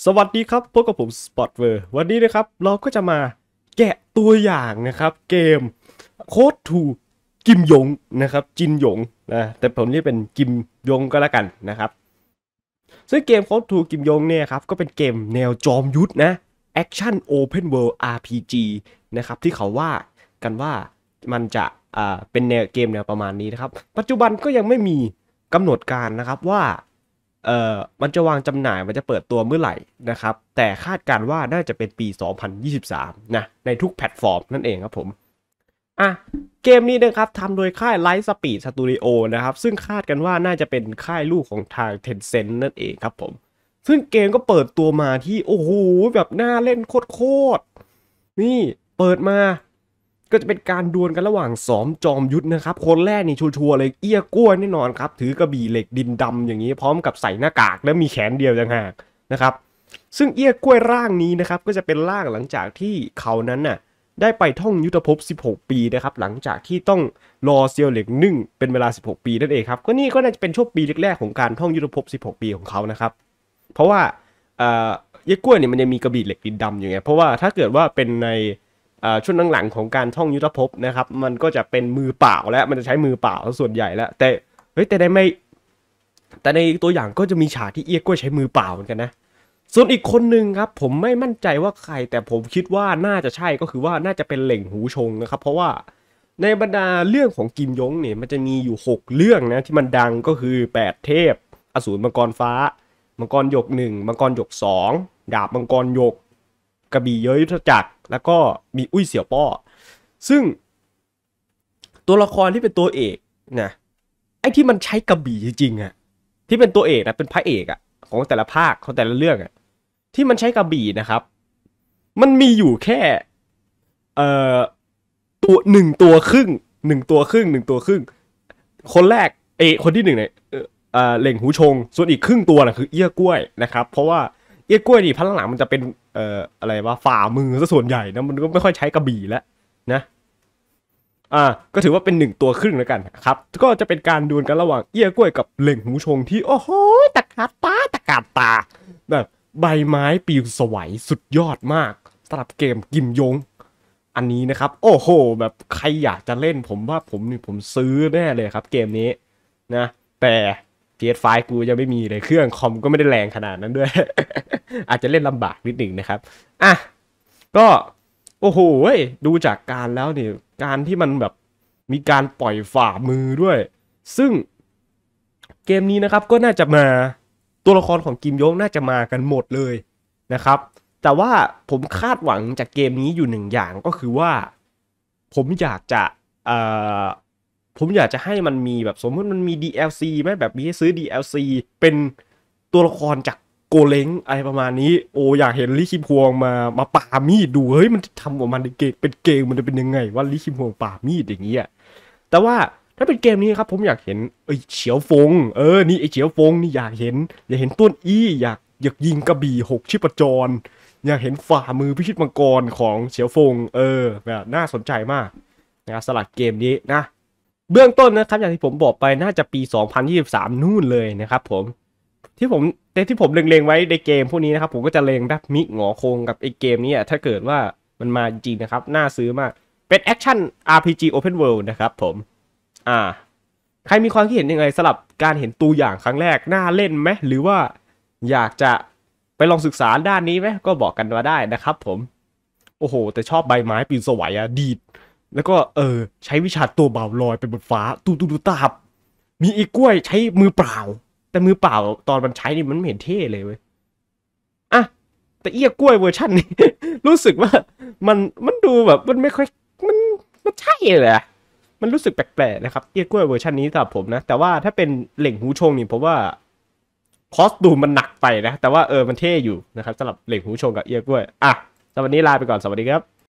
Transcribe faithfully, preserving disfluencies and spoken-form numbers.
สวัสดีครับพบกับผมสปอตเวอร์วันนี้นะครับเราก็จะมาแกะตัวอย่างนะครับเกมโค้ดทูกิมยงนะครับจินหยงนะแต่ผมเรียกเป็นกิมยงก็แล้วกันนะครับซึ่งเกมโค้ดทูกิมยงเนี่ยครับก็เป็นเกมแนวจอมยุทธนะแอคชั่นโอเพนเวิลด์ อาร์ พี จี นะครับที่เขาว่ากันว่ามันจะอ่าเป็นแนวเกมแนวประมาณนี้นะครับปัจจุบันก็ยังไม่มีกำหนดการนะครับว่าเอ่อมันจะวางจำหน่ายมันจะเปิดตัวเมื่อไหร่นะครับแต่คาดการว่าน่าจะเป็นปีสองพันยี่สิบสามนะในทุกแพลตฟอร์มนั่นเองครับผมอ่ะเกมนี้นะครับทำโดยค่าย Lightspeed Studio นะครับซึ่งคาดกันว่าน่าจะเป็นค่ายลูกของทาง Tencent นั่นเองครับผมซึ่งเกมก็เปิดตัวมาที่โอ้โหแบบน่าเล่นโคตรๆนี่เปิดมาก็จะเป็นการดวลกันระหว่างสองจอมยุทธนะครับคนแรกนี่ชัวร์ๆเลยเอี้ยกล้วยแน่นอนครับถือกระบี่เหล็กดินดำอย่างนี้พร้อมกับใส่หน้ากากและมีแขนเดียวต่างหากนะครับซึ่งเอี้ยกล้วยร่างนี้นะครับก็จะเป็นร่างหลังจากที่เขานั้นน่ะได้ไปท่องยุทธภพสิบหกปีนะครับหลังจากที่ต้องรอเซียวเหล็กนึ่งเป็นเวลาสิบหกปีนั่นเองครับก็นี่ก็น่าจะเป็นช่วงปีแรกๆของการท่องยุทธภพสิบหกปีของเขานะครับเพราะว่าเอ่อเอี้ยกล้วยเนี่ยมันยังมีกระบี่เหล็กดินดำอยู่ไงเพราะว่าถ้าเกิดว่าเป็นในช่วงหลังๆของการท่องยุทธภพนะครับมันก็จะเป็นมือเปล่าและมันจะใช้มือเปล่าส่วนใหญ่แล้วแต่เฮ้ยแต่ได้ไม่แต่ในตัวอย่างก็จะมีฉากที่เอี้ยกล้วยใช้มือเปล่าเหมือนกันนะส่วนอีกคนหนึ่งครับผมไม่มั่นใจว่าใครแต่ผมคิดว่าน่าจะใช่ก็คือว่าน่าจะเป็นเหล่งหูชงนะครับเพราะว่าในบรรดาเรื่องของกิมยงเนี่ยมันจะมีอยู่หกเรื่องนะที่มันดังก็คือแปดเทพอสูรมังกรฟ้ามังกรหยกหนึ่งมังกรหยกสองดาบมังกรหยกกระบี่เย้ยยุทธจักรแล้วก็มีอุ้ยเสี่ยวป้อซึ่งตัวละครที่เป็นตัวเอกนะไอ้ที่มันใช้กระบี่จริงๆอะที่เป็นตัวเอกนะเป็นพระเอกอะของแต่ละภาคของแต่ละเรื่องอะที่มันใช้กระบี่นะครับมันมีอยู่แค่เอ่อตัวหนึ่งตัวครึ่งหนึ่งตัวครึ่งหนึ่งตัวครึ่งคนแรกเอคนที่หนึ่งเนี่ยเออเหล่งหูชงส่วนอีกครึ่งตัวน่ะคือเอี้ยกล้วยนะครับเพราะว่าเอี้ยกล้วยนี่พันหลังมันจะเป็นเอ่ออะไรวะฝ่ามือซะส่วนใหญ่นะมันก็ไม่ค่อยใช้กระบี่แล้วนะอ่าก็ถือว่าเป็นหนึ่งตัวครึ่งแล้วกันครับก็จะเป็นการดวลกันระหว่างเอี้ยกล้วยกับเหล่งหูชงที่โอ้โหตะการตาตะการตาแบบใบไม้ปลิวสวัยสุดยอดมากสำหรับเกมกิมยงอันนี้นะครับโอ้โหแบบใครอยากจะเล่นผมว่าผมนี่ผมซื้อแน่เลยครับเกมนี้นะแต่ พี เอส ไฟว์ กูยังไม่มีเลยเครื่องคอมก็ไม่ได้แรงขนาดนั้นด้วย อาจจะเล่นลำบากนิดหนึ่งนะครับอ่ะก็โอ้โหดูจากการแล้วเนี่ยการที่มันแบบมีการปล่อยฝ่ามือด้วยซึ่งเกมนี้นะครับก็น่าจะมาตัวละครของกิมยงน่าจะมากันหมดเลยนะครับแต่ว่าผมคาดหวังจากเกมนี้อยู่หนึ่งอย่างก็คือว่าผมอยากจะเอ่อผมอยากจะให้มันมีแบบสมมติมันมี ดี แอล ซี ไหมแบบมีให้ซื้อ ดี แอล ซี เป็นตัวละครจากโกเล้งอะไรประมาณนี้โอ้อยากเห็นลิคิมพวงมามาป่ามีดดูเฮ้ยมันทำออกมาในเกมเป็นเกมมันจะเป็นยังไงว่าลิคิมพวงป่ามีดอย่างเงี้ยแต่ว่าถ้าเป็นเกมนี้ครับผมอยากเห็นไอ้เฉียวฟงเออนี่ไอ้เฉียวฟงนี่อยากเห็นอยากเห็นต้นอี้อยากอยากยิงกระบี่หกชิปจรอยากเห็นฝ่ามือพิชิตมังกรของเฉียวฟงเออแบบน่าสนใจมากนะสลัดเกมนี้นะเบื้องต้นนะครับอย่างที่ผมบอกไปน่าจะปีสองพันยี่สิบสามนู่นเลยนะครับผมที่ผมแต่ที่ผมเล็งๆไว้ในเกมพวกนี้นะครับผมก็จะเล็งแบบมิกหงอคงกับไอ้เกมนี้ถ้าเกิดว่ามันมาจริงนะครับน่าซื้อมากเป็นแอคชั่น อาร์ พี จี Open World นะครับผมอ่าใครมีความคิดเห็นยังไงสำหรับการเห็นตัวอย่างครั้งแรกน่าเล่นไหมหรือว่าอยากจะไปลองศึกษาด้านนี้ไหมก็บอกกันมาได้นะครับผมโอ้โหแต่ชอบใบไม้ปลิวสวัยอะดีดแล้วก็เออใช้วิชาตัวเบาลอยไปบนฟ้าตูตูตูตาบมีอีกล้วยใช้มือเปล่าแต่มือเปล่าตอนมันใช้นี่มันไม่เห็นเท่เลยเว้ยอ่ะแต่เอี้ยกล้วยเวอร์ชันนี้ รู้สึกว่ามันมันดูแบบมันไม่ค่อยมันมันใช่เลยอะมันรู้สึกแปลกๆนะครับเอี้ยกล้วยเวอร์ชันนี้สำหรับผมนะแต่ว่าถ้าเป็นเหล่งหูชงนี่ผมว่าคอสตูมมันหนักไปนะแต่ว่าเออมันเท่อยู่นะครับสำหรับเหล่งหูชงกับเอี้ยกล้วยอ่ะสำหรับวันนี้ลาไปก่อนสวัสดีครับ